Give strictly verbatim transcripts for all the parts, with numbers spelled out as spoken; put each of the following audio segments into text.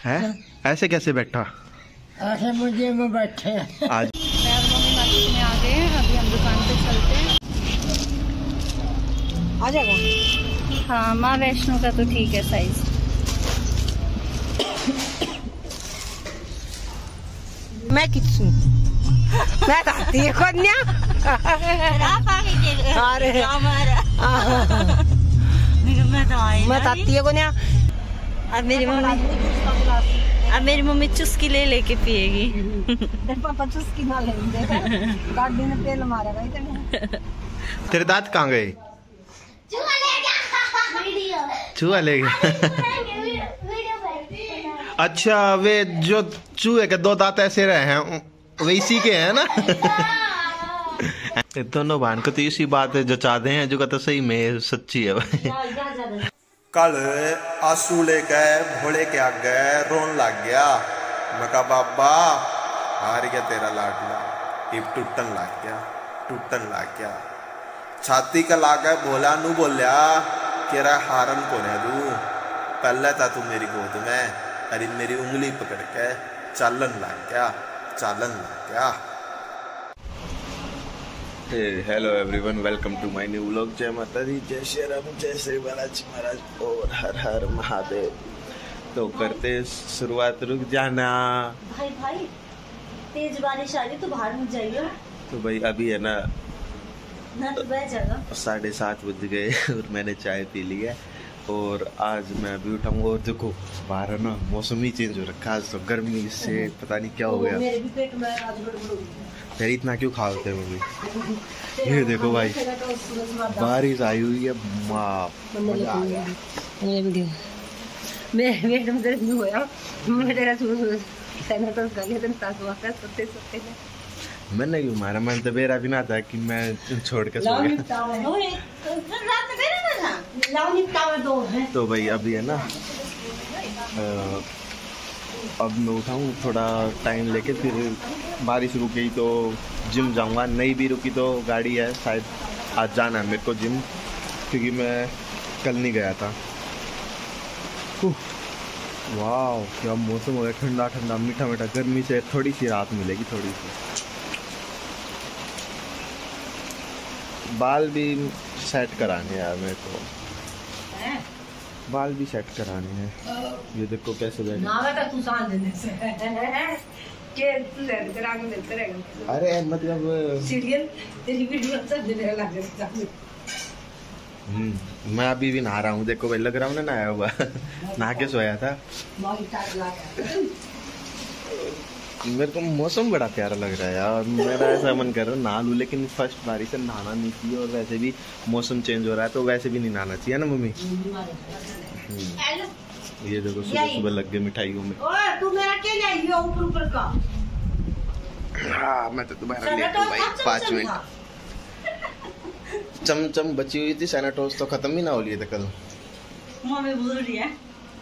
है ऐसे कैसे बैठा? ऐसे मुझे में बैठे आज मैं और मम्मी मार्केट में आ गए हैं। अभी हम दुकान पे चलते हैं। आ जाएगा। हाँ, माँ वैष्णो का तो ठीक है साइज। मैं किसू मैं ताती है कन्या अरे मैं ताती है कन्या। अब मेरी मम्मी अब मेरी मम्मी चुस्की ले लेके पिएगी। पापा चुस्की ना लेंगे गाड़ी में तेल मारेगा इतने। तेरे दांत कहाँ गए? चूहा ले गया। अच्छा, वे जो चूहे के दो दांत ऐसे रहे हैं वे इसी के हैं ना। दोनों बहन को तो इसी बात है जो चाहते हैं जो कहते सही में सच्ची है भाई। कल आंसू लेके भोले के आगे रोन लग गया। मैं कहा बाबा हार गया तेरा लाडला। हिप टूटन लग गया टूटन लग गया। छाती का लागे भोला नू बोलिया कि रा हारन को है तू। पहले था तू मेरी गोद में अरे मेरी उंगली पकड़ के चालन लग गया चालन लग गया। Hello everyone, welcome to my new vlog. जय माता दी, जय श्री राम, जय श्री बालाजी महाराज और हर हर महादेव। तो करते शुरुआत। रुक जाना भाई भाई, तेज बारिश आ रही तो बाहर मत जाइए। तो भाई अभी है ना ना तो बह जाएगा। साढ़े सात बज गए और मैंने चाय पी ली है और आज मैं अभी उठाऊंगा। और देखो बाहर ना मौसम ही चेंज हो रखा है आज तो गर्मी से पता नहीं क्या हो गया। मेरे भी पेट में आज गड़बड़ हो गई। फिर इतना क्यों खाते हो भाई? ये देखो भाई बारिश आई हुई है। माँ मजा आ गया। मैं मैडम दर्द नहीं होया मैं तेरा सुन सैना तो गले तन सास वाका सोते सोते मैंने क्यों मारा? मैंने तो मेरा भी ना था कि मैं छोड़ के सो गया। तो भाई अभी है ना आ, अब मैं उठाऊँ थोड़ा टाइम लेके, फिर बारिश रुक गई तो जिम जाऊंगा, नहीं भी रुकी तो गाड़ी है शायद आज जाना है मेरे को जिम, क्योंकि मैं कल नहीं गया था। वाह क्या मौसम हो गया, ठंडा ठंडा मीठा मीठा। गर्मी से थोड़ी सी राहत मिलेगी थोड़ी सी। बाल भी सेट कराने यार मेरे को, बाल भी सेट कराने हैं। ये देखो कैसे बैठे। अरे मतलब सीरियल तेरी वीडियो सब देने लगे। हम्म मैं अभी भी नहा रहा हूँ, देखो भाई लग रहा हूँ ना नहाया हुआ। नहा के सोया था। मेरे को मौसम बड़ा प्यारा लग रहा है यार। मेरा ऐसा मन कर रहा है नहा लूं, लेकिन फर्स्ट बारिश से नहाना नहीं चाहिए और वैसे भी मौसम चेंज हो रहा है तो वैसे भी नहीं नहाना चाहिए ना मम्मी। ये देखो सुबह सुबह लग गए मिठाइयों में। तू मेरा क्या लाई हो ऊपर ऊपर का? हाँ मैं तो तुम्हारा लेट हूँ भाई पाँच मिनट। चमचम बची हुई थी सैनाटोस तो खत्म ही ना हो लिए थे कल। मम्मी बोल रही है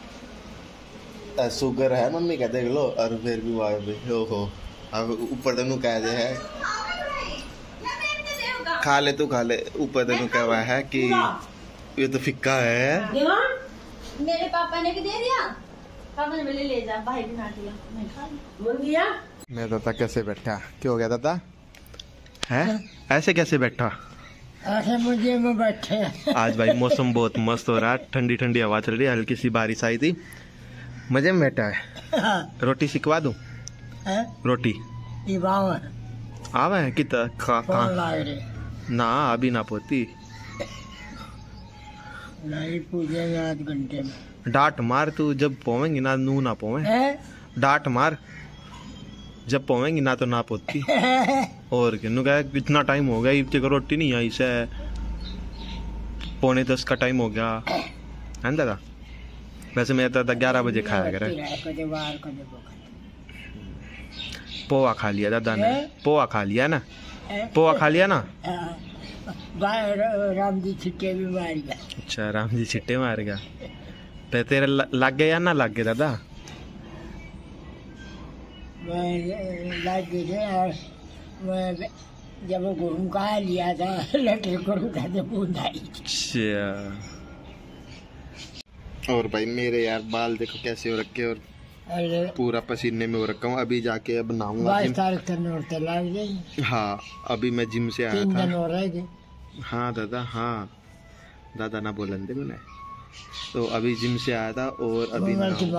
शुगर है मम्मी का देख लो। और फिर भी हो हो अब ऊपर तनु कह दे है खा ले तू खा ले। ऊपर तनु कह हुआ है कि ये तो फिक्का है। मेरे पापा ने भी दे दिया। पापा ने बोले ले जा, भाई भी ना दिया, मैं खा लिया। मैं दादा कैसे बैठा? क्या हो गया दादा? है ऐसे कैसे बैठा? ऐसे मुझे में बैठे। आज भाई मौसम बहुत मस्त हो रहा है, ठंडी ठंडी हवा चल रही है, हल्की सी बारिश आई थी, मजे में बैठा है। रोटी सिखवा दूं? रोटी आवा है कितना खा खा ना अभी ना पोती नहीं पूजेगा आध घंटे में। डांट मार तू, जब पोवेंगी ना नू ना पोवे। डांट मार, जब पोवेंगी ना तो ना पोती। और क्या कहा इतना टाइम हो गया इतने को रोटी नहीं आई से पौने दस का टाइम हो गया है दादा। वैसे मैं तो ग्यारह बजे खाया करे। पोहा खा लिया दादा ने, पोहा खा लिया ना, पोहा खा लिया ना। राम जी छिट्टे भी मार गया। अच्छा राम जी छिट्टे मार गया। पे तेरे लग गए या ना लग गए दादा? लग गए जब गुरु का लिया था लटे गुरु का तो बूंद आई। अच्छा और भाई मेरे यार बाल देखो कैसे हो रखे और पूरा पसीने में हो रखा हूँ। अभी जाके अब नहाऊंगा। हाँ अभी मैं जिम से आया था। हाँ दादा, हाँ दादा ना बोलन दे मैंने। तो अभी जिम से आया था और अभी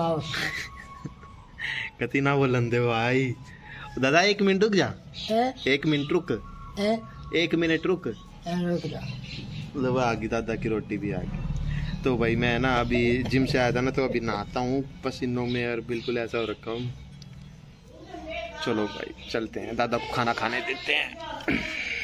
कति ना बोलन दे भाई। दादा एक मिनट रुक जा, एक मिनट रुक, एक मिनट रुक। लो आ गई दादा की रोटी भी आ गई। तो भाई मैं ना अभी जिम से आया था ना, तो अभी नहाता हूँ पसीनों में और बिल्कुल ऐसा हो रखा हूँ। चलो भाई चलते हैं, दादा को खाना खाने देते हैं।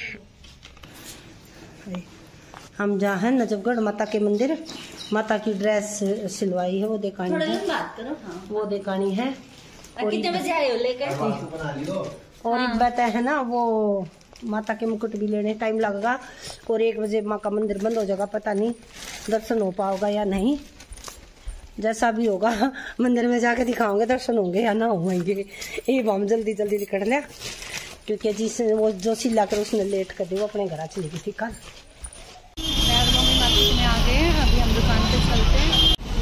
हम जहाँ हैं नजफगढ़ माता के मंदिर, माता की ड्रेस सिलवाई है वो दिखानी है, बात करो। हाँ। वो दिखानी है। कितने बजे आए हो लेकर? और एक बात है ना, वो माता के मुकुट भी लेने टाइम लगेगा और एक बजे माँ का मंदिर बंद हो जाएगा, पता नहीं दर्शन हो पाओगा या नहीं। जैसा भी होगा मंदिर में जाके दिखाओगे दर्शन होंगे या ना होंगे। ये हम जल्दी जल्दी निकल लिया क्योंकि जिस वो जो सिला कर उसने लेट कर दी, वो अपने घर चली गई थी कल। मम्मी मार्केट में आ गए हैं, अभी हम दुकान पे चलते हैं।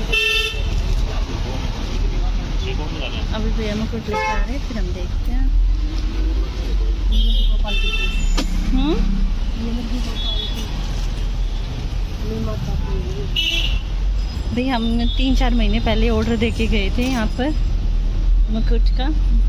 अभी भैया मुकुट लेके आ रहे हैं, फिर हम देखते हैं। हम्म भाई हम तीन चार महीने पहले ऑर्डर देके गए थे यहाँ पर मुकुट का।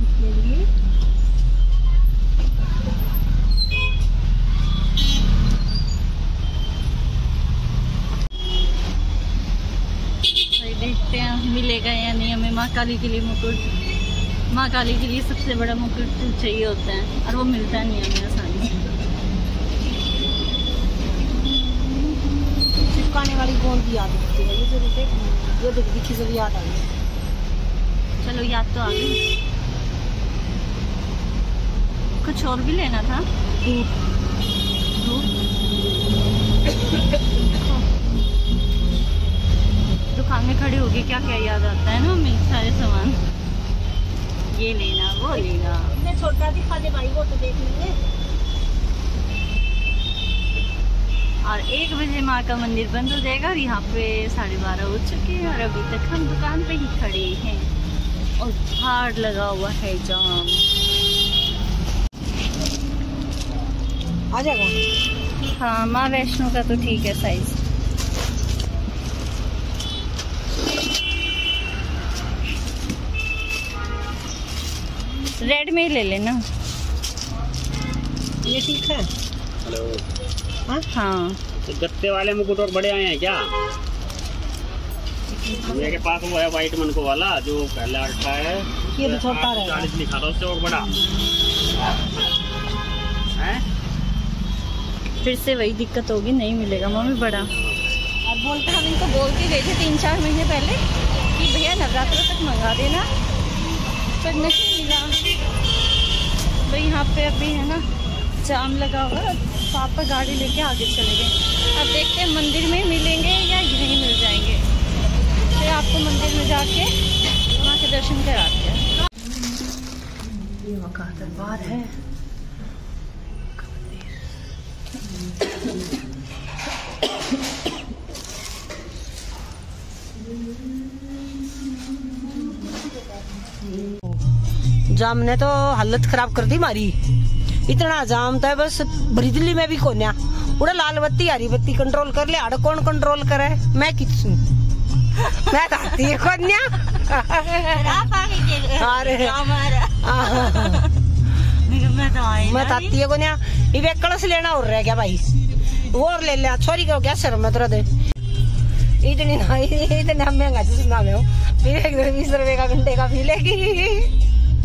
देखते हैं मिलेगा या नहीं हमें माँ काली के लिए मुकुट। माँ काली के लिए सबसे बड़ा मुकुट चाहिए होता है और वो मिलता नहीं हमें आसानी से। चिपकाने वाली गोंद की याद होती है, ये जो देख ये देख दिखी से भी याद आ गई। चलो याद तो आ गई। कुछ और भी लेना था। दूध दुकान में खड़े होके क्या क्या याद आता है ना हमें, सारे सामान। ये लेना वो लेना। इतने छोटा दिखा दे भाई, वो तो देख लेंगे। और एक बजे माँ का मंदिर बंद हो जाएगा और यहाँ पे साढ़े बारह हो चुके हैं और अभी तक हम दुकान पे ही खड़े हैं और भाड़ लगा हुआ है जाम। आ जाएगा। हाँ माँ वैष्णो का तो ठीक है साइज। रेड में ही ले लेना। ये ठीक है। हेलो। हाँ हाँ तो गत्ते वाले मुकुट और बड़े आए हैं क्या? मेरे पास वो है वाइट मन को वाला जो पहले अट्ठा है, ये तो छोटा रहेगा। चालीस लिखा था उससे और बड़ा है। फिर से वही दिक्कत होगी, नहीं मिलेगा मम्मी बड़ा। और बोलते हम इनको बोल के गए थे तीन चार महीने पहले कि भैया नवरात्रों तक मंगा देना, पर नहीं मिला। तो यहाँ पे अभी है ना जाम लगा हुआ, पापा गाड़ी लेके आगे चले गए। अब देखते हैं मंदिर में मिलेंगे या यहीं मिल जाएंगे। तो आपको मंदिर में जाके वहाँ के दर्शन कराते हैं। ये वहाँ का दरबार है। जाम ने तो हालत खराब कर दी हमारी। इतना जाम था बस भरी दिल्ली में भी कोन्या उड़ा लाल बत्ती हरी बत्ती कंट्रोल कर ले, आड़ कौन कंट्रोल करे? मैं किसू मैं खाती है कोन्या। अरे मैं ताती है कोन्या। ये कलश लेना और रह गया भाई, वो और ले लिया। छोरी को क्या शर्म है तेरा दे? इतनी ना इतना महंगा चीज ना ले, फिर एक बीस रुपए का घंटे का पी लेगी।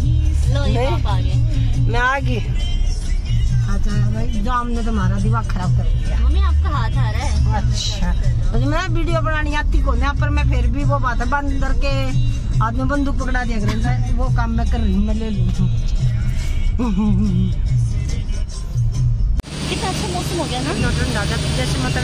मैं आ गई। अच्छा भाई जाम ने तुम्हारा दिमाग खराब कर दिया। मम्मी आपका हाथ आ रहा है। अच्छा तो मैं वीडियो बनानी आती को ना, पर मैं फिर भी वो बात है बंदर के हाथ में बंदूक पकड़ा दिया करें, वो काम मैं कर रही हूँ, मैं ले लूँ। कितना अच्छा मौसम हो गया ना, ठंडा जैसे मतलब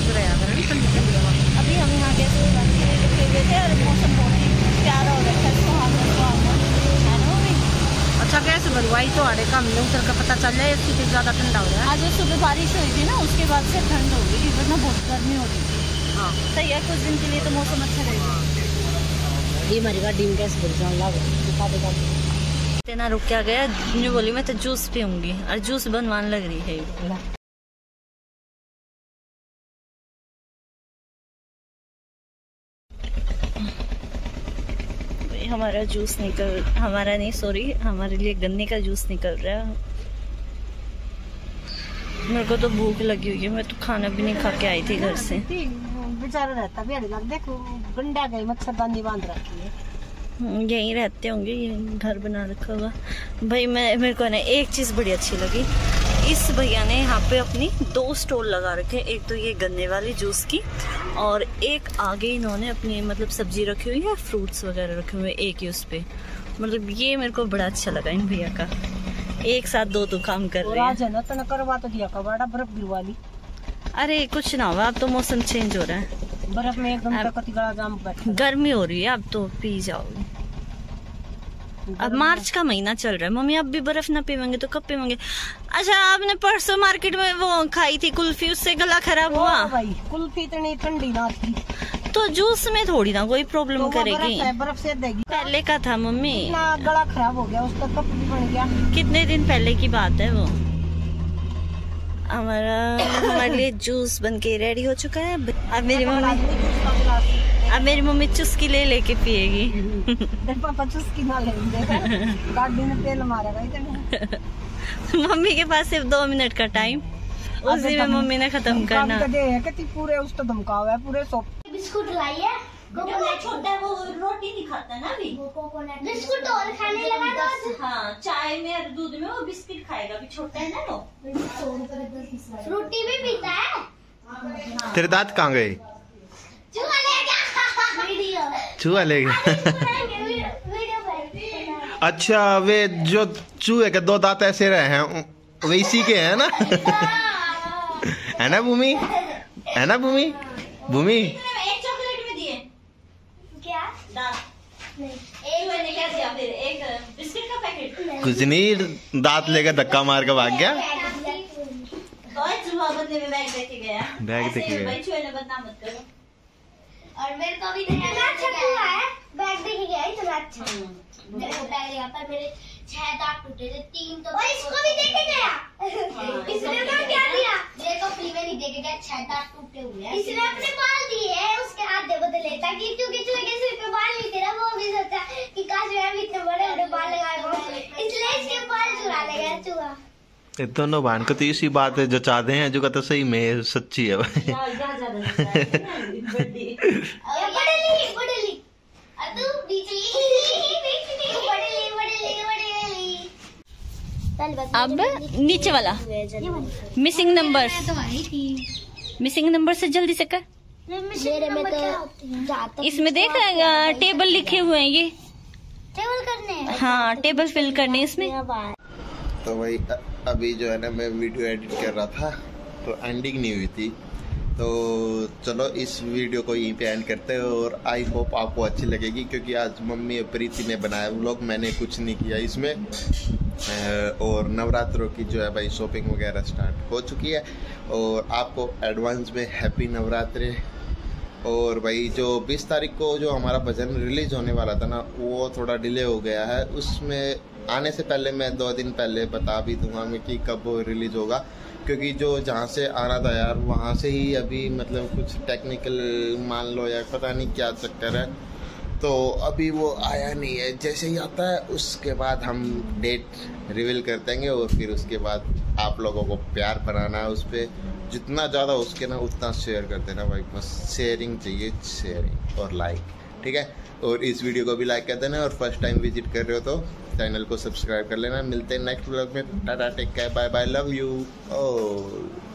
अभी हम यहाँ गए थे और मौसम बहुत प्यारा हो रहा है। अच्छा गैस भरवाई तो आड़े का हमने उतर का पता चल जाए, इसकी ज्यादा ठंडा हो रहा है। आज सुबह बारिश हुई थी ना, उसके बाद से ठंड हो गई, वरना बहुत गर्मी हो रही थी। हाँ सही है, कुछ दिन के लिए तो मौसम अच्छा रहेगा। ये हमारी गाड़ी में कैसे भर जाने लगा इतना रुक क्या गया, ने बोली मैं तो जूस पीऊंगी और जूस बनवाने लग रही है। हमारा जूस निकल, हमारा नहीं सॉरी, हमारे लिए गन्ने का जूस निकल रहा है। मेरे को तो भूख लगी हुई है, मैं तो खाना भी नहीं खा के आई थी घर से। बेचारा रहता भी अलग, देखो गंडा गई मच्छरदानी बांध रखी है। यहीं रहते होंगे, ये घर बना रखा होगा। भाई मैं मेरे को ना एक चीज़ बड़ी अच्छी लगी, इस भैया ने यहाँ पे अपनी दो स्टॉल लगा रखे, एक तो ये गन्ने वाली जूस की और एक आगे इन्होंने अपनी मतलब सब्जी रखी हुई है, फ्रूट्स वगैरह रखे हुए एक ही उस पे। मतलब ये मेरे को बड़ा अच्छा लगा इन भैया का, एक साथ दो तो काम कर रहे हैं। ना तो करवा तो दिया का बड़ा बर्फ गिरवा ली। अरे कुछ ना हुआ, अब तो मौसम चेंज हो रहा है, बर्फ में एकदम तकती गला जाम बैठा, गर्मी हो रही है, अब तो पी जाओगे। अब मार्च का महीना चल रहा है मम्मी, अब भी बर्फ ना पीवेंगे तो कब पीवेंगे? अच्छा आपने परसों मार्केट में वो खाई थी कुल्फी, उससे गला खराब हुआ? भाई कुल्फी इतनी ठंडी ना थी तो जूस में थोड़ी ना कोई प्रॉब्लम तो करेगी, बर्फ, बर्फ से देगी। पहले का था मम्मी, गला खराब हो गया उसका, कप भी बन गया। कितने दिन पहले की बात है वो। हमारा हमारे लिए जूस बन के रेडी हो चुका है। अब मेरी मम्मी अब मेरी मम्मी चुस्की ले लेके पिएगी। पापा चुस्की ना लेंगे, गाड़ी में तेल मारेगा इतना। मम्मी के पास सिर्फ दो मिनट का टाइम, उसी में मम्मी ने खत्म करना। पूरे उसको धमकावा है, पूरे सोप बिस्कुट लाई है, छोटा वो रोटी नहीं खाता ना अभी, बिस्कुट और खाने लगा तो हाँ चाय में और दूध में वो बिस्किट खाएगा, अभी छोटा है ना वो। रोटी भी पीता है। तेरे दांत कहाँ गए? चूहा ले गया। चूहा ले गया। अच्छा वे जो चूहे के दो दांत ऐसे रहे हैं वे इसी के हैं ना? है ना भूमि? है ना भूमि? भूमि एक बिस्किट का पैकेट कुछ नहीं, दांत लेकर धक्का मार के भाग गया। बदले में बैग लेके गया, बैग लेके गया। भाई चूहे ने बदनाम मत करो। और मेरे को भी इतना अच्छा चूहा है, बैग देके गया इतना अच्छा। मेरे बैग यहाँ पर मेरे छह दांत टूटे थे, तीन तो इसको भी देके गया। इसने तो क्या दिया? मेरे को फ्री में नहीं देके गया, छह दांत टूटे हुए हैं। इसने अपने बाल दिए हैं, उसके आधे बदले, ताकि क्योंकि चूहे के सिर पे बाल नहीं थे ना, वो भी सोचा कि काश मैं भी इतने बड़े बड़े बाल लगाए हो, इसलिए इसके बाल चुरा ले गया चूहा। ये दोनों बहन को तो इसी बात जचाते हैं जो कहते सही में सच्ची है भाई। अब नीचे वाला मिसिंग नंबर, मिसिंग नंबर से जल्दी से कर। मेरे में तो इसमें देख टेबल लिखे हुए हैं, ये टेबल करने, हाँ टेबल फिल करने इसमें। तो भाई अभी जो है ना मैं वीडियो एडिट कर रहा था तो एंडिंग नहीं हुई थी, तो चलो इस वीडियो को यहीं पे एंड करते हैं। और आई होप आपको अच्छी लगेगी, क्योंकि आज मम्मी प्रीति ने बनाया व्लॉग, मैंने कुछ नहीं किया इसमें। और नवरात्रों की जो है भाई शॉपिंग वगैरह स्टार्ट हो चुकी है, और आपको एडवांस में हैप्पी नवरात्रे। और भाई जो बीस तारीख को जो हमारा भजन रिलीज होने वाला था ना, वो थोड़ा डिले हो गया है। उसमें आने से पहले मैं दो दिन पहले बता भी दूंगा मैं कि कब वो रिलीज होगा, क्योंकि जो जहाँ से आना था यार वहाँ से ही अभी मतलब कुछ टेक्निकल मान लो या पता नहीं क्या चक्कर है, तो अभी वो आया नहीं है। जैसे ही आता है उसके बाद हम डेट रिवील कर देंगे, और फिर उसके बाद आप लोगों को प्यार बनाना है उस पर, जितना ज़्यादा उसके ना उतना शेयर कर देना भाई, बस शेयरिंग चाहिए, शेयरिंग और लाइक, ठीक है। और इस वीडियो को भी लाइक कर देना, और फर्स्ट टाइम विजिट कर रहे हो तो चैनल को सब्सक्राइब कर लेना। मिलते हैं नेक्स्ट व्लॉग में, tata take care, bye bye, love you. O